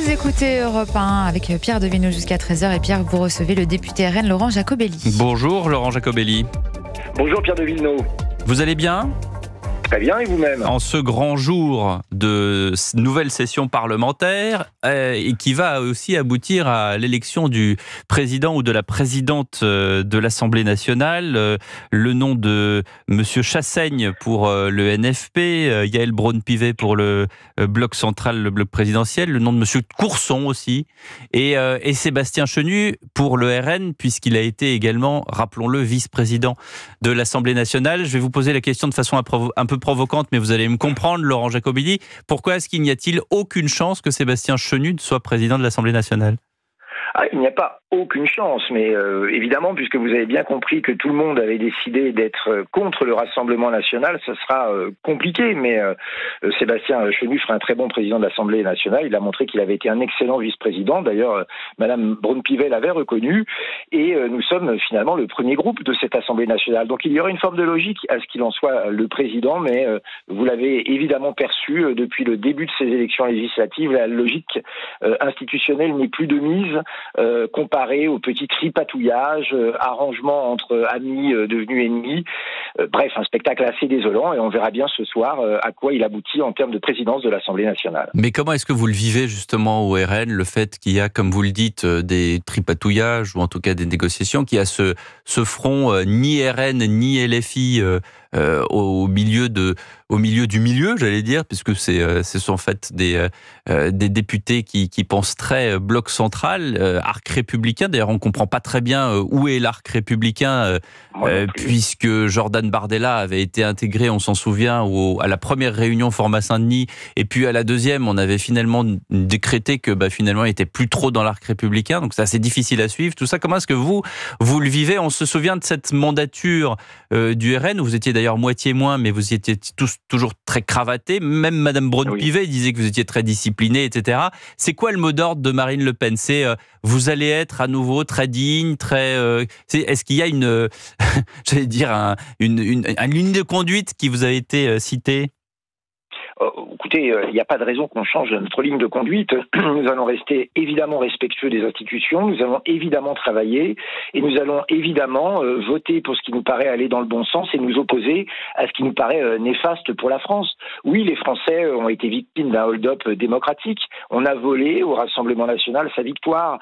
Vous écoutez Europe 1 avec Pierre Devineau jusqu'à 13h et Pierre, vous recevez le député RN Laurent Jacobelli. Bonjour Laurent Jacobelli. Bonjour Pierre Devineau. Vous allez bien ? Très bien, et vous-même ? En ce grand jour de nouvelle session parlementaire et qui va aussi aboutir à l'élection du président ou de la présidente de l'Assemblée nationale, le nom de Monsieur Chassaigne pour le NFP, Yaël Braun-Pivet pour le bloc central, le bloc présidentiel, le nom de Monsieur Courson aussi, et Sébastien Chenu pour le RN, puisqu'il a été également, rappelons-le, vice-président de l'Assemblée nationale. Je vais vous poser la question de façon un peu provocante, mais vous allez me comprendre, Laurent Jacobelli. Pourquoi est-ce qu'il n'y a-t-il aucune chance que Sébastien Chenu soit président de l'Assemblée nationale ? Il n'y a pas aucune chance, mais évidemment, puisque vous avez bien compris que tout le monde avait décidé d'être contre le Rassemblement national, ce sera compliqué, mais Sébastien Chenu fera un très bon président de l'Assemblée nationale. Il a montré qu'il avait été un excellent vice-président. D'ailleurs, Madame Braun-Pivet l'avait reconnu, et nous sommes finalement le premier groupe de cette Assemblée nationale. Donc il y aura une forme de logique à ce qu'il en soit le président, mais vous l'avez évidemment perçu depuis le début de ces élections législatives, la logique institutionnelle n'est plus de mise, comparé au petit tripatouillage, arrangement entre amis devenus ennemis. Bref, un spectacle assez désolant, et on verra bien ce soir à quoi il aboutit en termes de présidence de l'Assemblée nationale. Mais comment est-ce que vous le vivez justement au RN, le fait qu'il y a, comme vous le dites, des tripatouillages, ou en tout cas des négociations, qu'il y a ce front ni RN ni LFI au milieu du milieu, j'allais dire, puisque ce sont en fait des députés qui pensent très bloc central, arc républicain. D'ailleurs, on ne comprend pas très bien où est l'arc républicain, puisque Jordan Bardella avait été intégré, on s'en souvient, à la première réunion Format Saint-Denis, et puis à la deuxième, on avait finalement décrété que finalement, il n'était plus trop dans l'arc républicain. Donc c'est assez difficile à suivre. Tout ça, comment est-ce que vous le vivez ? On se souvient de cette mandature du RN, où vous étiez d'ailleurs moitié moins, mais vous étiez tous toujours très cravatés. Même Madame Braun-Pivet disait que vous étiez très discipliné, etc. C'est quoi le mot d'ordre de Marine Le Pen ? C'est vous allez être à nouveau très digne, très. Est-ce qu'il y a j'allais dire une ligne de conduite qui vous a été citée ? Écoutez, il n'y a pas de raison qu'on change notre ligne de conduite. Nous allons rester évidemment respectueux des institutions, nous allons évidemment travailler, et nous allons évidemment voter pour ce qui nous paraît aller dans le bon sens et nous opposer à ce qui nous paraît néfaste pour la France. Oui, les Français ont été victimes d'un hold-up démocratique. On a volé au Rassemblement national sa victoire.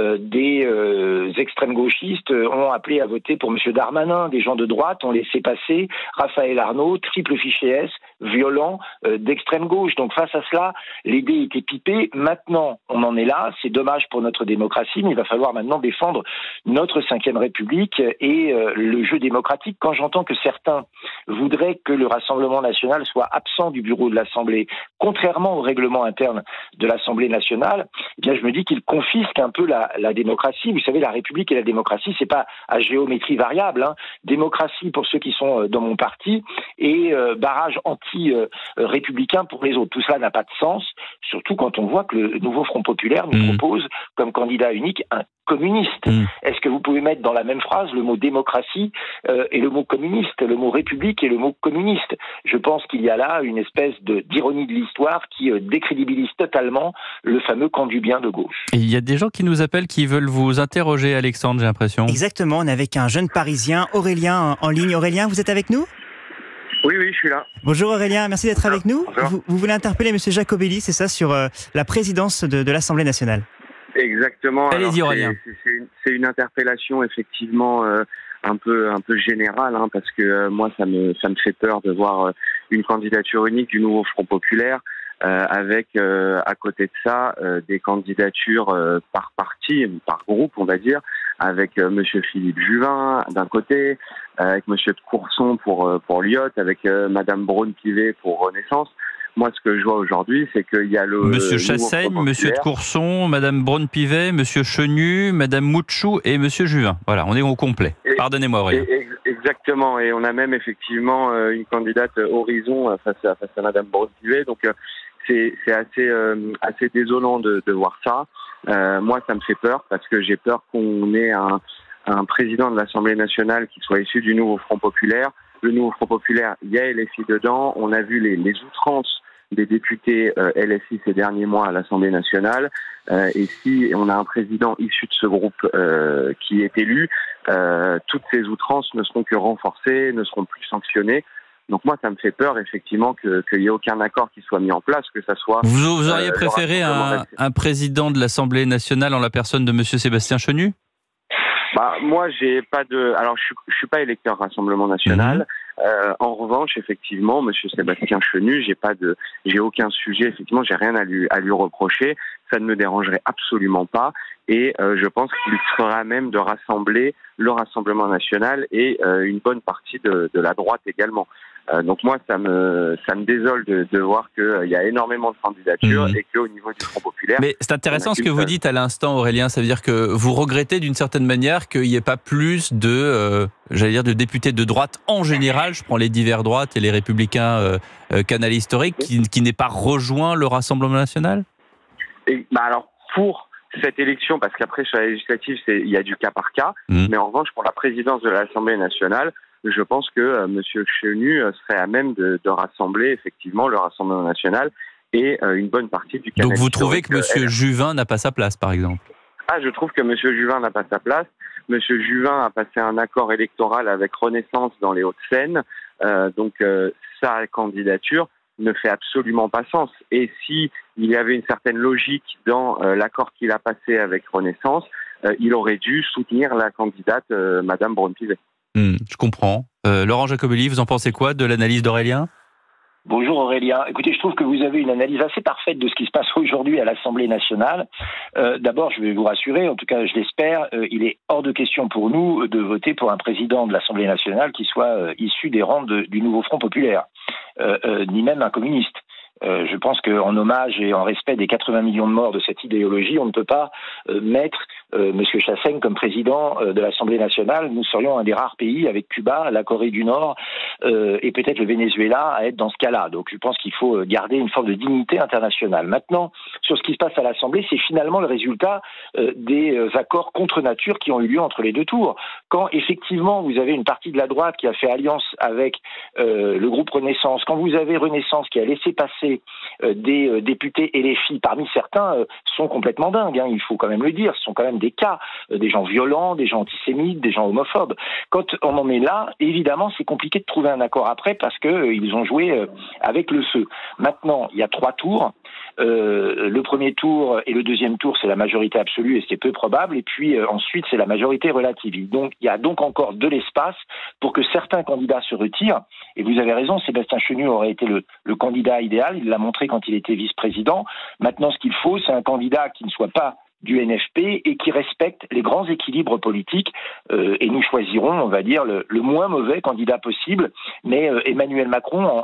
Des extrêmes gauchistes ont appelé à voter pour M. Darmanin. Des gens de droite ont laissé passer Raphaël Arnaud, triple fichier S, violent, d'extrême gauche. Donc face à cela, les dés étaient pipés. Maintenant, on en est là. C'est dommage pour notre démocratie, mais il va falloir maintenant défendre notre 5e République et le jeu démocratique. Quand j'entends que certains voudraient que le Rassemblement national soit absent du bureau de l'Assemblée, contrairement au règlement interne de l'Assemblée nationale, eh bien je me dis qu'ils confisquent un peu la démocratie. Vous savez, la République et la démocratie, c'est pas à géométrie variable. Démocratie pour ceux qui sont dans mon parti et barrage anti-républicain pour les autres. Tout cela n'a pas de sens, surtout quand on voit que le nouveau Front populaire nous propose comme candidat unique un communiste. Est-ce que vous pouvez mettre dans la même phrase le mot démocratie et le mot communiste, le mot république et le mot communiste ? Je pense qu'il y a là une espèce d'ironie de l'histoire qui décrédibilise totalement le fameux camp du bien de gauche. Et il y a des gens qui nous appellent, qui veulent vous interroger, Alexandre, j'ai l'impression. Exactement, on est avec un jeune Parisien, Aurélien, en ligne. Aurélien, vous êtes avec nous ? Oui, je suis là. Bonjour Aurélien, merci d'être avec nous. Vous voulez interpeller M. Jacobelli, c'est ça, sur la présidence de l'Assemblée nationale ? Exactement. Allez-y Aurélien. C'est une interpellation effectivement un peu générale, parce que moi ça me fait peur de voir une candidature unique du nouveau Front populaire avec à côté de ça des candidatures par parti, par groupe on va dire, avec Monsieur Philippe Juvin d'un côté, avec Monsieur de Courson pour Lyot, avec Madame Braun-Pivet pour Renaissance. Moi, ce que je vois aujourd'hui, c'est qu'il y a le Monsieur Chassaigne, Monsieur de Courson, Madame Braun-Pivet, Monsieur Chenu, Madame Mouchou et Monsieur Juvin. Voilà, on est au complet. Pardonnez-moi, Aurélien. Exactement, et on a même effectivement une candidate Horizon face à Madame Braun-Pivet. Donc, c'est assez désolant de voir ça. Moi, ça me fait peur parce que j'ai peur qu'on ait un président de l'Assemblée nationale qui soit issu du nouveau Front populaire. Le nouveau Front populaire, il y a LFI dedans. On a vu les outrances des députés LFI ces derniers mois à l'Assemblée nationale. Et si on a un président issu de ce groupe qui est élu, toutes ces outrances ne seront que renforcées, ne seront plus sanctionnées. Donc moi, ça me fait peur, effectivement, qu'il n'y ait aucun accord qui soit mis en place, que ça soit... Vous auriez préféré un président de l'Assemblée nationale en la personne de M. Sébastien Chenu ? Moi, j'ai pas de... Alors, je suis pas électeur Rassemblement National. En revanche, effectivement, M. Sébastien Chenu, j'ai aucun sujet, effectivement, j'ai rien à lui reprocher. Ça ne me dérangerait absolument pas. Et je pense qu'il sera à même de rassembler le Rassemblement National et une bonne partie de la droite également. Donc moi, ça me désole de voir qu'il y a énormément de candidatures et qu'au niveau du Front Populaire... Mais c'est intéressant ce que vous dites à l'instant, Aurélien. Ça veut dire que vous regrettez d'une certaine manière qu'il n'y ait pas plus de députés de droite en général, je prends les divers droites et les républicains canal historique, qui n'aient pas rejoint le Rassemblement National ? Alors, pour cette élection, parce qu'après, sur la législative, il y a du cas par cas, mais en revanche, pour la présidence de l'Assemblée nationale, je pense que M. Chenu serait à même de rassembler effectivement le Rassemblement national et une bonne partie du canal. Donc vous trouvez que M. Juvin n'a pas sa place, par exemple ? Je trouve que M. Juvin n'a pas sa place. M. Juvin a passé un accord électoral avec Renaissance dans les Hauts-de-Seine, donc sa candidature ne fait absolument pas sens. Et si il y avait une certaine logique dans l'accord qu'il a passé avec Renaissance, il aurait dû soutenir la candidate Madame Braun-Pivet. Je comprends. Laurent Jacobelli, vous en pensez quoi de l'analyse d'Aurélien ? Bonjour Aurélien. Écoutez, je trouve que vous avez une analyse assez parfaite de ce qui se passe aujourd'hui à l'Assemblée nationale. D'abord, je vais vous rassurer, en tout cas je l'espère, il est hors de question pour nous de voter pour un président de l'Assemblée nationale qui soit issu des rangs du nouveau Front populaire, ni même un communiste. Je pense qu'en hommage et en respect des 80 millions de morts de cette idéologie, on ne peut pas mettre M. Chassaigne comme président de l'Assemblée nationale. Nous serions un des rares pays, avec Cuba, la Corée du Nord et peut-être le Venezuela, à être dans ce cas-là. Donc je pense qu'il faut garder une forme de dignité internationale. Maintenant, sur ce qui se passe à l'Assemblée, c'est finalement le résultat des accords contre nature qui ont eu lieu entre les deux tours. Quand effectivement vous avez une partie de la droite qui a fait alliance avec le groupe Renaissance, quand vous avez Renaissance qui a laissé passer des députés LFI, parmi certains sont complètement dingues, il faut quand même le dire, ce sont quand même des cas, des gens violents, des gens antisémites, des gens homophobes. Quand on en est là, évidemment, c'est compliqué de trouver un accord après parce qu'ils ont joué avec le feu. Maintenant, il y a 3 tours. Le premier tour et le deuxième tour, c'est la majorité absolue et c'est peu probable. Et puis ensuite, c'est la majorité relative. Donc, il y a donc encore de l'espace pour que certains candidats se retirent. Et vous avez raison, Sébastien Chenu aurait été le candidat idéal. Il l'a montré quand il était vice-président. Maintenant, ce qu'il faut, c'est un candidat qui ne soit pas du NFP et qui respecte les grands équilibres politiques. Et nous choisirons, on va dire, le moins mauvais candidat possible. Mais Emmanuel Macron,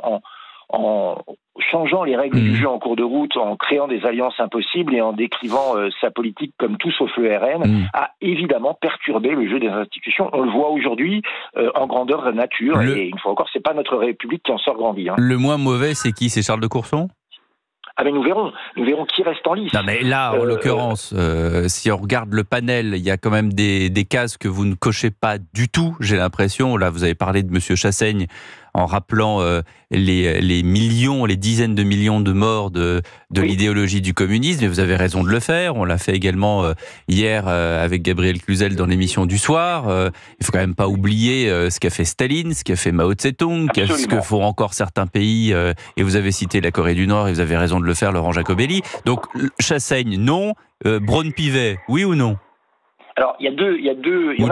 en changeant les règles du jeu en cours de route, en créant des alliances impossibles et en décrivant sa politique comme tout sauf le RN, a évidemment perturbé le jeu des institutions. On le voit aujourd'hui en grandeur nature. Et une fois encore, c'est pas notre République qui en sort grandi. Le moins mauvais, c'est qui ? C'est Charles de Courson ? Mais nous verrons qui reste en lice. Non mais là, en l'occurrence, si on regarde le panel, il y a quand même des cases que vous ne cochez pas du tout, j'ai l'impression. Là, vous avez parlé de Monsieur Chassaigne en rappelant les millions, les dizaines de millions de morts de l'idéologie du communisme, et vous avez raison de le faire. On l'a fait également hier avec Gabriel Cluzel dans l'émission du soir. Il faut quand même pas oublier ce qu'a fait Staline, ce qu'a fait Mao Tse-tung, ce que font encore certains pays, et vous avez cité la Corée du Nord, et vous avez raison de le faire, Laurent Jacobelli. Donc Chassaigne, non. Braun-Pivet, oui ou non ? Alors, il y en a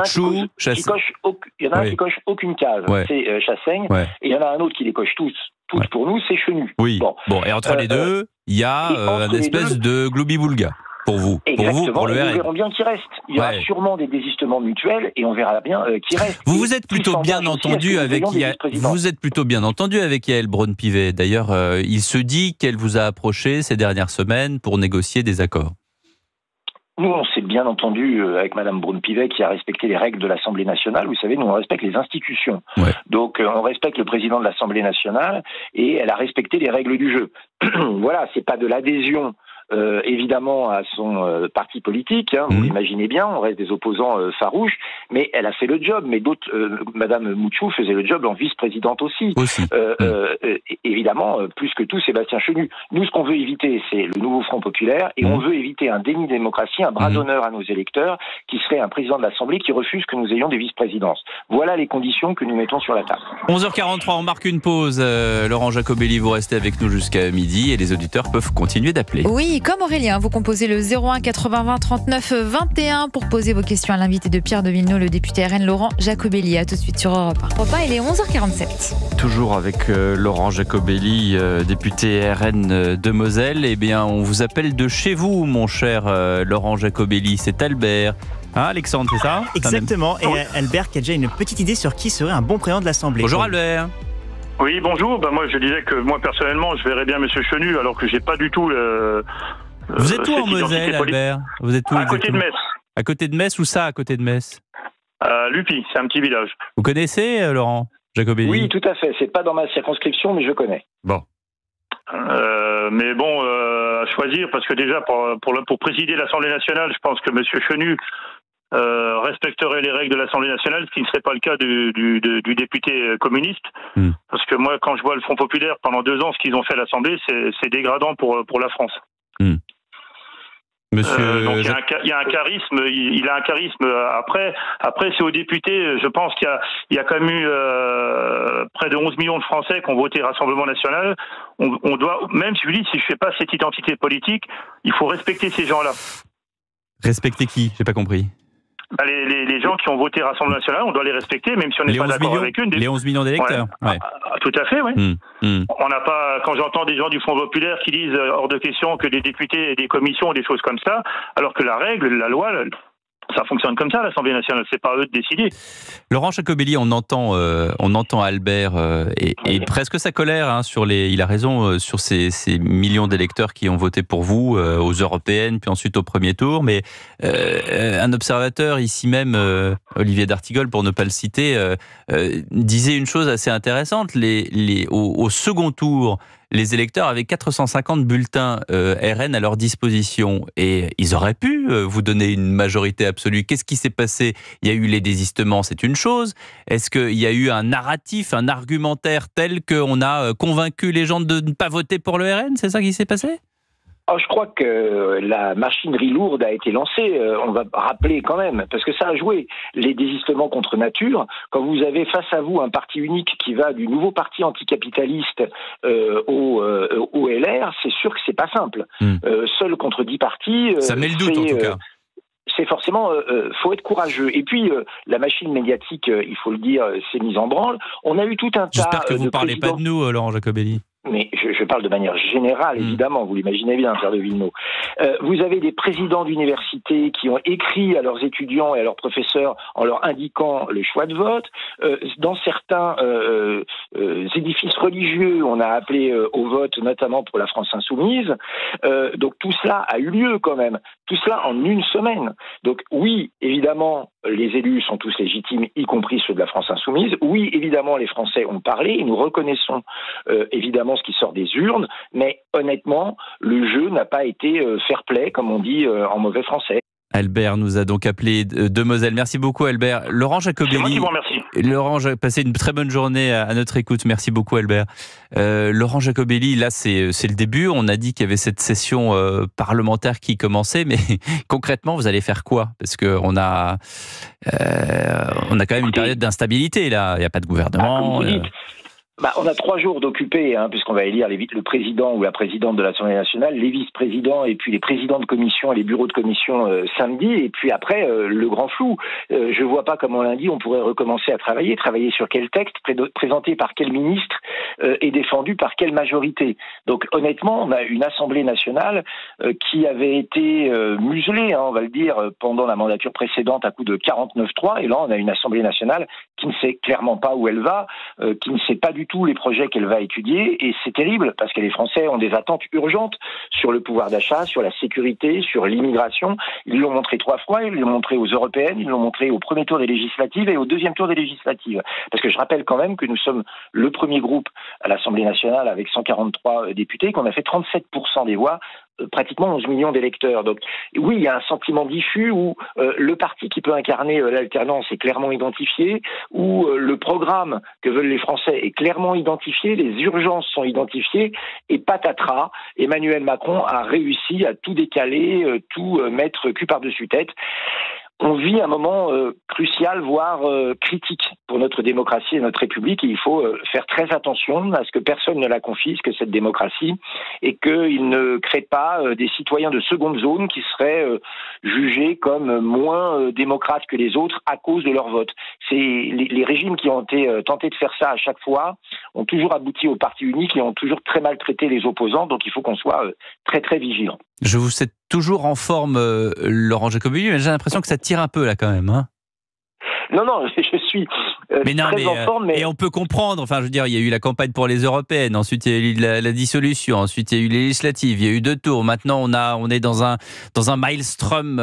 un qui coche aucune case, c'est Chassaigne, et il y en a un autre qui les coche tous pour nous, c'est Chenu. Oui. Bon, et entre les deux, il y a un espèce de gloubi-boulga. Pour vous, pour le RN. Nous verrons bien qui reste. Il y aura sûrement des désistements mutuels et on verra bien qui reste. Vous êtes plutôt bien entendu avec Yael. Vous êtes plutôt bien entendu avec Yael Braun-Pivet. D'ailleurs, il se dit qu'elle vous a approché ces dernières semaines pour négocier des accords. Nous, on s'est bien entendu avec Madame Braun-Pivet qui a respecté les règles de l'Assemblée nationale. Vous savez, nous, on respecte les institutions. Donc, on respecte le président de l'Assemblée nationale et elle a respecté les règles du jeu. Voilà, c'est pas de l'adhésion évidemment à son parti politique, vous l'imaginez bien, on reste des opposants farouches, mais elle a fait le job. Mais d'autres, Madame Mouchou faisait le job en vice-présidente aussi. Évidemment, plus que tout, Sébastien Chenu. Nous, ce qu'on veut éviter, c'est le nouveau Front populaire, et on veut éviter un déni de démocratie, un bras d'honneur à nos électeurs, qui serait un président de l'Assemblée qui refuse que nous ayons des vice-présidences. Voilà les conditions que nous mettons sur la table. 11h43, on marque une pause. Laurent Jacobelli, vous restez avec nous jusqu'à midi et les auditeurs peuvent continuer d'appeler. Oui, comme Aurélien, vous composez le 01 80 20 39 21 pour poser vos questions à l'invité de Pierre de Villeneuve, le député RN Laurent Jacobelli. À tout de suite sur Europe 1. Europe 1, il est 11h47. Toujours avec Laurent Jacobelli, député RN de Moselle. Eh bien, on vous appelle de chez vous, mon cher Laurent Jacobelli. C'est Albert. Hein, Alexandre, c'est ça? Exactement. Et Albert qui a déjà une petite idée sur qui serait un bon président de l'Assemblée. Bonjour Albert. Oui, bonjour. Moi, je disais que moi, personnellement, je verrais bien Monsieur Chenu, alors que j'ai pas du tout Vous êtes où en Moselle, Albert? Vous êtes où à côté de Metz. À côté de Metz, ou ça, à côté de Metz? Lupi, c'est un petit village. Vous connaissez Laurent Jacobelli? Oui, tout à fait. C'est pas dans ma circonscription, mais je connais. Bon. Mais bon, à choisir, parce que déjà, pour présider l'Assemblée nationale, je pense que Monsieur Chenu respecterait les règles de l'Assemblée nationale, ce qui ne serait pas le cas du député communiste. Parce que moi, quand je vois le Front populaire, pendant 2 ans, ce qu'ils ont fait à l'Assemblée, c'est dégradant pour la France. Monsieur... Donc il y a un charisme, il a un charisme. Après c'est aux députés. Je pense qu'il y a quand même eu près de 11 millions de Français qui ont voté Rassemblement National. On doit, même si je fais pas cette identité politique, il faut respecter ces gens-là. Respecter qui? J'ai pas compris. Les gens qui ont voté Rassemblement National, on doit les respecter, même si on n'est pas d'accord avec eux. Les 11 millions d'électeurs. Ouais. Tout à fait, oui. On n'a pas. Quand j'entends des gens du Front populaire qui disent hors de question que les députés aient des commissions ou des choses comme ça, alors que la règle, la loi, ça fonctionne comme ça, l'Assemblée nationale. C'est pas à eux de décider. Laurent Jacobelli, on entend Albert et presque sa colère sur les. Il a raison sur ces millions d'électeurs qui ont voté pour vous aux européennes, puis ensuite au premier tour. Mais un observateur ici même, Olivier d'Artigol, pour ne pas le citer, disait une chose assez intéressante. Au second tour, les électeurs avaient 450 bulletins RN à leur disposition et ils auraient pu vous donner une majorité absolue. Qu'est-ce qui s'est passé? Il y a eu les désistements, c'est une chose. Est-ce qu'il y a eu un narratif, un argumentaire tel qu'on a convaincu les gens de ne pas voter pour le RN? C'est ça qui s'est passé? Je crois que la machinerie lourde a été lancée, on va rappeler quand même, parce que ça a joué les désistements contre nature. Quand vous avez face à vous un parti unique qui va du nouveau parti anticapitaliste au LR, c'est sûr que c'est pas simple. Seul contre 10 partis... ça met le doute en tout cas. C'est forcément, faut être courageux. Et puis, la machine médiatique, il faut le dire, s'est mise en branle. On a eu tout un tas... J'espère que vous ne parlez pas de nous, Laurent Jacobelli. Mais je parle de manière générale, évidemment, vous l'imaginez bien, Pierre de Villeneuve. Vous avez des présidents d'université qui ont écrit à leurs étudiants et à leurs professeurs en leur indiquant le choix de vote. Dans certains édifices religieux, on a appelé au vote, notamment pour la France insoumise. Donc tout cela a eu lieu quand même. Tout cela en une semaine. Donc oui, évidemment, les élus sont tous légitimes, y compris ceux de la France insoumise. Oui, évidemment, les Français ont parlé et nous reconnaissons évidemment ce qui sort des urnes, mais honnêtement, le jeu n'a pas été fair-play, comme on dit en mauvais français. Albert nous a donc appelé de Moselle. Merci beaucoup Albert. Laurent Jacobelli. C'est moi qui vous remercie. Laurent, passé une très bonne journée à notre écoute. Merci beaucoup Albert. Laurent Jacobelli, là c'est le début. On a dit qu'il y avait cette session parlementaire qui commençait, mais concrètement vous allez faire quoi? Parce que on a quand même une période d'instabilité là. Il n'y a pas de gouvernement. On a 3 jours d'occupés, puisqu'on va élire le président ou la présidente de l'Assemblée nationale, les vice-présidents et puis les présidents de commission et les bureaux de commission samedi, et puis après le grand flou. Je vois pas comment lundi on pourrait recommencer à travailler sur quel texte, présenté par quel ministre et défendu par quelle majorité. Donc honnêtement, on a une Assemblée nationale qui avait été muselée, on va le dire, pendant la mandature précédente à coup de 49-3, et là on a une Assemblée nationale qui ne sait clairement pas où elle va, qui ne sait pas du tout les projets qu'elle va étudier, et c'est terrible parce que les Français ont des attentes urgentes sur le pouvoir d'achat, sur la sécurité, sur l'immigration. Ils l'ont montré 3 fois, ils l'ont montré aux européennes, ils l'ont montré au premier tour des législatives et au deuxième tour des législatives. Parce que je rappelle quand même que nous sommes le premier groupe à l'Assemblée nationale avec 143 députés, qu'on a fait 37% des voix pratiquement 11 millions d'électeurs. Donc oui, il y a un sentiment diffus où le parti qui peut incarner l'alternance est clairement identifié, où le programme que veulent les Français est clairement identifié, les urgences sont identifiées, et patatras, Emmanuel Macron a réussi à tout décaler, tout mettre cul par-dessus tête. On vit un moment crucial, voire critique pour notre démocratie et notre République, et il faut faire très attention à ce que personne ne la confisque, cette démocratie, et qu'il ne crée pas des citoyens de seconde zone qui seraient jugés comme moins démocrates que les autres à cause de leur vote. C'est les régimes qui ont tenté de faire ça à chaque fois ont toujours abouti au parti unique et ont toujours très mal traité les opposants, donc il faut qu'on soit très très vigilant. Je vous sais toujours en forme, Laurent Jacobelli, mais j'ai l'impression que ça tire un peu là quand même. Hein. Non, je suis très en forme. Mais... Et on peut comprendre, enfin je veux dire, il y a eu la campagne pour les européennes, ensuite il y a eu la dissolution, ensuite il y a eu les législatives, il y a eu 2 tours, maintenant on est dans un maelstrom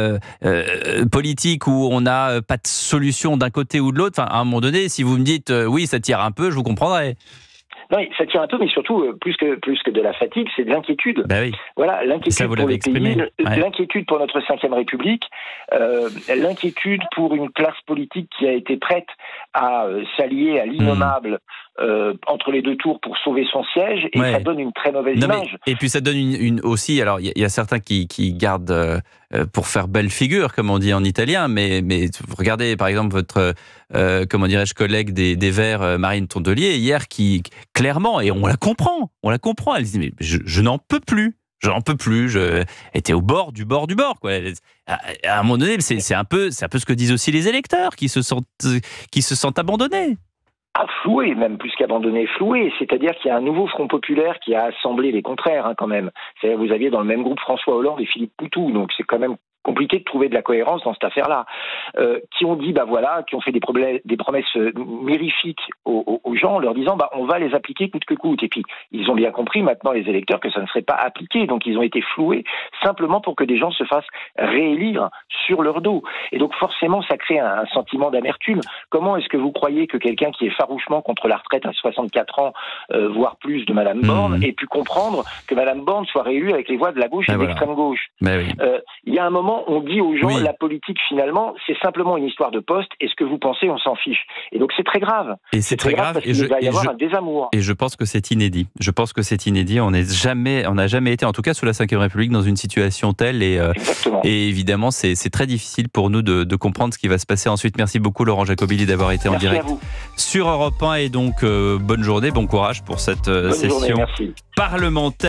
politique où on n'a pas de solution d'un côté ou de l'autre. Enfin, à un moment donné, si vous me dites oui, ça tire un peu, je vous comprendrai. Non, ça tire un peu, mais surtout, plus que de la fatigue, c'est de l'inquiétude. Ben oui. Voilà, l'inquiétude pour les pays, ouais. L'inquiétude pour notre 5e République, l'inquiétude pour une classe politique qui a été prête à s'allier à l'innommable entre les 2 tours pour sauver son siège, et ça donne une très mauvaise image. Et puis ça donne une aussi, alors il y a certains qui gardent pour faire belle figure, comme on dit en italien, mais regardez par exemple votre, comment dirais-je, collègue des Verts, Marine Tondelier, hier, qui clairement, et on la comprend, elle dit mais je n'en peux plus. Je étais au bord du bord, quoi. À un moment donné, c'est un peu ce que disent aussi les électeurs qui se sentent abandonnés. Floué, même plus qu'abandonné, floué. C'est-à-dire qu'il y a un nouveau Front populaire qui a assemblé les contraires, quand même. C'est-à-dire que vous aviez dans le même groupe François Hollande et Philippe Poutou, donc c'est quand même compliqué de trouver de la cohérence dans cette affaire-là, qui ont dit, qui ont fait des promesses mirifiques aux gens, en leur disant, on va les appliquer coûte que coûte. Et puis, ils ont bien compris maintenant, les électeurs, que ça ne serait pas appliqué. Donc, ils ont été floués simplement pour que des gens se fassent réélire sur leur dos. Et donc, forcément, ça crée un sentiment d'amertume. Comment est-ce que vous croyez que quelqu'un qui est farouchement contre la retraite à 64 ans, voire plus, de Madame Borne, ait pu comprendre que Madame Borne soit réélue avec les voix de la gauche et de l'extrême gauche? Il y a un moment, on dit aux gens, la politique, finalement, c'est simplement une histoire de poste, et ce que vous pensez, on s'en fiche. Et donc, c'est très grave. Et c'est très grave, parce qu'il va y avoir un désamour. Et je pense que c'est inédit. On n'a jamais été, en tout cas sous la Ve République, dans une situation telle, et évidemment, c'est très difficile pour nous de comprendre ce qui va se passer ensuite. Merci beaucoup, Laurent Jacobelli, d'avoir été en direct sur Europe 1, et donc bonne journée, bon courage pour cette session parlementaire.